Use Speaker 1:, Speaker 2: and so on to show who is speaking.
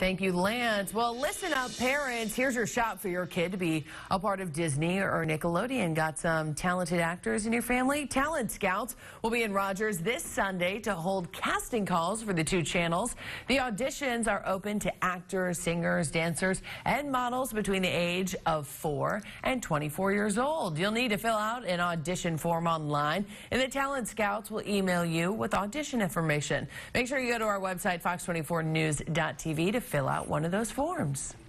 Speaker 1: Thank you, Lance. Well, listen up, parents. Here's your shot for your kid to be a part of Disney or Nickelodeon. Got some talented actors in your family? Talent Scouts will be in Rogers this Sunday to hold casting calls for the two channels. The auditions are open to actors, singers, dancers, and models between the age of 4 and 24 years old. You'll need to fill out an audition form online, and the Talent Scouts will email you with audition information. Make sure you go to our website, fox24news.tv, to fill out one of those forms.